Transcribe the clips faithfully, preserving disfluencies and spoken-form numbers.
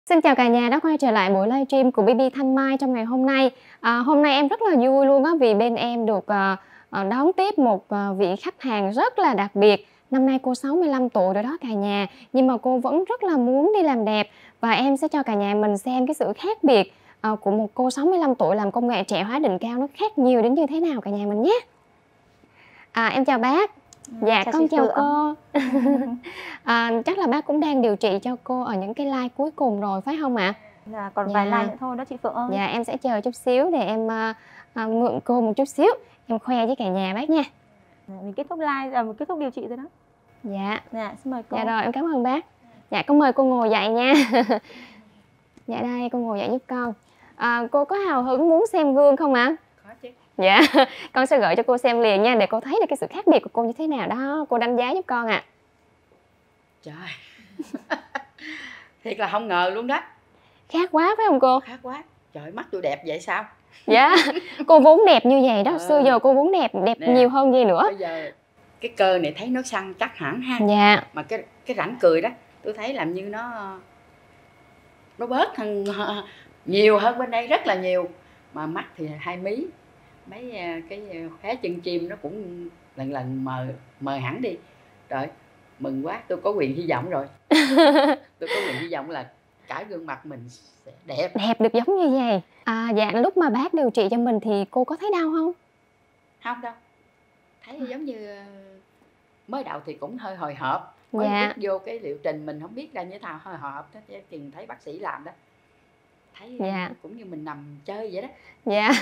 Xin chào cả nhà đã quay trở lại buổi livestream của bê bê Thanh Mai trong ngày hôm nay. À, hôm nay em rất là vui luôn á vì bên em được à, à, đón tiếp một à, vị khách hàng rất là đặc biệt. Năm nay cô sáu mươi lăm tuổi rồi đó cả nhà, nhưng mà cô vẫn rất là muốn đi làm đẹp và em sẽ cho cả nhà mình xem cái sự khác biệt à, của một cô sáu mươi lăm tuổi làm công nghệ trẻ hóa đỉnh cao nó khác nhiều đến như thế nào cả nhà mình nhé. À, em chào bác. Dạ, Chào con chị chào Phượng. cô. À, chắc là bác cũng đang điều trị cho cô ở những cái like cuối cùng rồi phải không ạ? Dạ, còn Dạ. vài like nữa thôi đó chị Phượng ơi. Dạ, em sẽ chờ chút xíu để em à, à, mượn cô một chút xíu, em khoe với cả nhà bác nha. Dạ, mình kết thúc like, à, mình kết thúc điều trị rồi đó. Dạ. Dạ, xin mời cô. Dạ rồi, em cảm ơn bác. Dạ, con mời cô ngồi dậy nha. Dạ đây, cô ngồi dậy giúp con. À, cô có hào hứng muốn xem gương không ạ? Có chứ. Dạ, con sẽ gửi cho cô xem liền nha để cô thấy được cái sự khác biệt của cô như thế nào đó. Cô đánh giá giúp con ạ. À. Trời. Thiệt là không ngờ luôn đó. Khác quá phải không cô? Khác quá. Trời, mắt tôi đẹp vậy sao? Dạ, cô vốn đẹp như vậy đó. Ờ. Xưa giờ cô vốn đẹp, đẹp Nè, nhiều hơn gì nữa. Bây giờ cái cơ này thấy nó săn chắc hẳn ha. Dạ. Mà cái cái rãnh cười đó, tôi thấy làm như nó nó bớt hơn nhiều hơn bên đây rất là nhiều. Mà mắt thì hai mí. Mấy cái khóe chân chim nó cũng lần lần mờ mờ hẳn đi. Trời, mừng quá, tôi có quyền hy vọng rồi. Tôi có quyền hy vọng là cả gương mặt mình sẽ đẹp. Đẹp được giống như vậy. À, dạ, lúc mà bác điều trị cho mình thì cô có thấy đau không? Không đâu. Thấy giống như mới đầu thì cũng hơi hồi hộp. Mới Dạ. bước vô cái liệu trình mình không biết ra như thế nào, hơi hồi hộp đó. Chừng thấy bác sĩ làm đó, thấy Dạ. cũng như mình nằm chơi vậy đó. Dạ.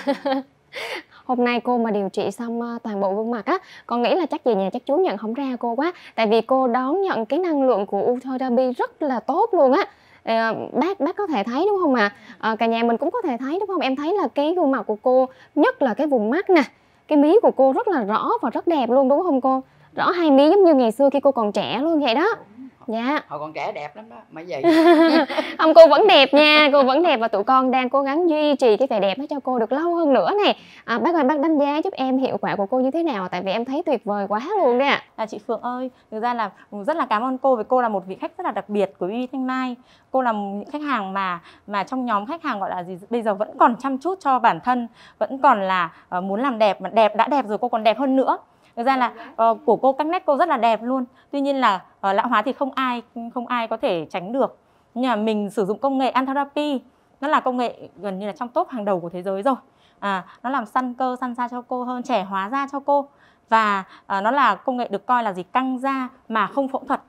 Hôm nay cô mà điều trị xong toàn bộ gương mặt á, con nghĩ là chắc về nhà chắc chú nhận không ra cô quá. Tại vì cô đón nhận cái năng lượng của Ultherapy rất là tốt luôn á. À, bác bác có thể thấy đúng không ạ? À? À, cả nhà mình cũng có thể thấy đúng không? Em thấy là cái gương mặt của cô, nhất là cái vùng mắt nè, cái mí của cô rất là rõ và rất đẹp luôn đúng không cô? Rõ hai mí giống như ngày xưa khi cô còn trẻ luôn vậy đó. Dạ. Họ còn trẻ đẹp lắm đó, mà vậy. Không, cô vẫn đẹp nha, cô vẫn đẹp và tụi con đang cố gắng duy trì cái vẻ đẹp đó cho cô được lâu hơn nữa này. À, bác ơi, bác đánh giá giúp em hiệu quả của cô như thế nào? Tại vì em thấy tuyệt vời quá luôn đấy ạ. À, chị Phượng ơi, thực ra là rất là cảm ơn cô vì cô là một vị khách rất là đặc biệt của bê bê Thanh Mai. Cô là một khách hàng mà mà trong nhóm khách hàng gọi là gì bây giờ vẫn còn chăm chút cho bản thân, vẫn còn là uh, muốn làm đẹp, mà đẹp đã đẹp rồi cô còn đẹp hơn nữa. Thực ra là uh, của cô các nét cô rất là đẹp luôn. Tuy nhiên là uh, lão hóa thì không ai không ai có thể tránh được. Nhưng mà mình sử dụng công nghệ Ultherapy, nó là công nghệ gần như là trong top hàng đầu của thế giới rồi. À, nó làm săn cơ, săn da cho cô hơn, trẻ hóa da cho cô. Và à, nó là công nghệ được coi là gì căng da mà không phẫu thuật.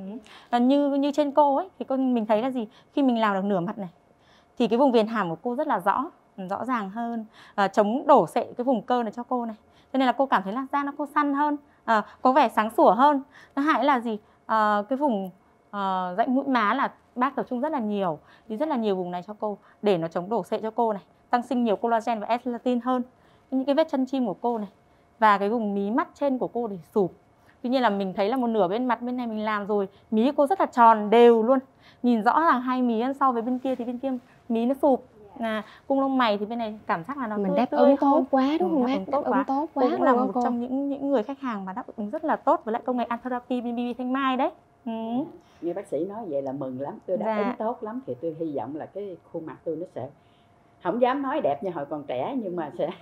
Ừ. Như như trên cô ấy thì con mình thấy là gì khi mình làm được nửa mặt này thì cái vùng viền hàm của cô rất là rõ rõ ràng hơn, à, chống đổ sệ cái vùng cơ này cho cô này, cho nên là cô cảm thấy là da nó cô săn hơn, à, có vẻ sáng sủa hơn. Nó hại là gì à, cái vùng à, rãnh mũi má là bác tập trung rất là nhiều thì rất là nhiều vùng này cho cô để nó chống đổ sệ cho cô này, tăng sinh nhiều collagen và elastin hơn. Những cái vết chân chim của cô này và cái vùng mí mắt trên của cô thì sụp. Tuy nhiên là mình thấy là một nửa bên mặt bên này mình làm rồi, mí của cô rất là tròn đều luôn, nhìn rõ ràng hai mí so với bên kia thì bên kia mí nó sụp. À, cung lông mày thì bên này cảm giác là nó mình tươi, đáp tươi ứng hơn. tốt quá đúng không Đáp bác? ứng tốt Đáp ứng quá. tốt Cô quá cũng là luôn một cô. trong những những người khách hàng mà đáp ứng rất là tốt với lại công nghệ Ultherapy bên bê bê Thanh Mai đấy. Ừ. Như bác sĩ nói vậy là mừng lắm, tôi đáp Dạ. ứng tốt lắm thì tôi hy vọng là cái khuôn mặt tôi nó sẽ không dám nói đẹp như hồi còn trẻ nhưng mà sẽ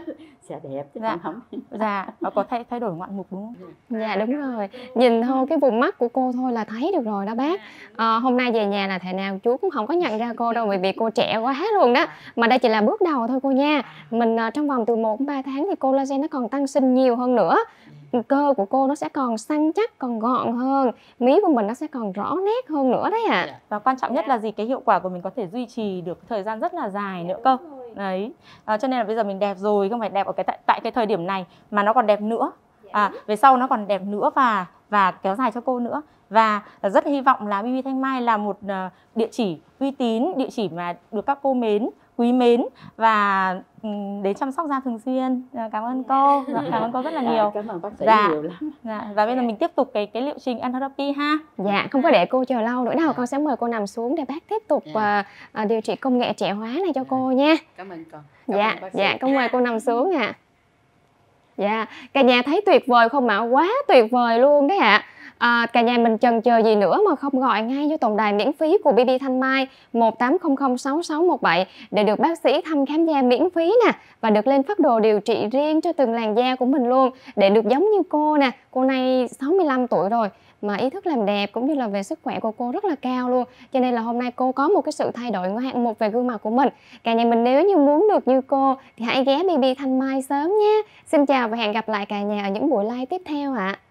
sẽ đẹp chứ Dạ. không. Dạ, nó có thay thay đổi ngoạn mục đúng không? Dạ đúng rồi, nhìn thôi cái vùng mắt của cô thôi là thấy được rồi đó bác. À, hôm nay về nhà là thể nào chú cũng không có nhận ra cô đâu bởi vì cô trẻ quá luôn đó. Mà đây chỉ là bước đầu thôi cô nha. Mình à, trong vòng từ một đến ba tháng thì collagen nó còn tăng sinh nhiều hơn nữa. Cơ của cô nó sẽ còn săn chắc, còn gọn hơn, mí của mình nó sẽ còn rõ nét hơn nữa đấy ạ. À. Và quan trọng nhất là gì, cái hiệu quả của mình có thể duy trì được thời gian rất là dài nữa cơ. Đấy, à, cho nên là bây giờ mình đẹp rồi, không phải đẹp ở cái tại, tại cái thời điểm này mà nó còn đẹp nữa. À, về sau nó còn đẹp nữa và và kéo dài cho cô nữa. Và rất hy vọng là bê bê Thanh Mai là một uh, địa chỉ uy tín, địa chỉ mà được các cô mến, quý mến và um, đến chăm sóc da thường xuyên. À, cảm ơn cô, dạ, cảm ơn cô rất là nhiều. À, cảm ơn bác sĩ dạ. nhiều lắm. Dạ. Và bây giờ mình tiếp tục cái cái liệu trình Ultherapy ha. Dạ, không có để cô chờ lâu nữa đâu, con sẽ mời cô nằm xuống để bác tiếp tục Dạ. uh, uh, điều trị công nghệ trẻ hóa này cho cô nha. Cảm ơn con. Cảm Dạ, ơn bác sĩ. dạ, con mời cô nằm xuống ạ. À. Dạ, cả nhà thấy tuyệt vời không ạ? Quá tuyệt vời luôn đấy ạ. À. À, cả nhà mình chần chờ gì nữa mà không gọi ngay cho tổng đài miễn phí của bê bê Thanh Mai một tám không không sáu sáu một bảy để được bác sĩ thăm khám da miễn phí nè, và được lên phác đồ điều trị riêng cho từng làn da của mình luôn, để được giống như cô nè. Cô này sáu mươi lăm tuổi rồi mà ý thức làm đẹp cũng như là về sức khỏe của cô rất là cao luôn, cho nên là hôm nay cô có một cái sự thay đổi ngoạn mục về gương mặt của mình. Cả nhà mình nếu như muốn được như cô thì hãy ghé bê bê Thanh Mai sớm nhé. Xin chào và hẹn gặp lại cả nhà ở những buổi live tiếp theo ạ.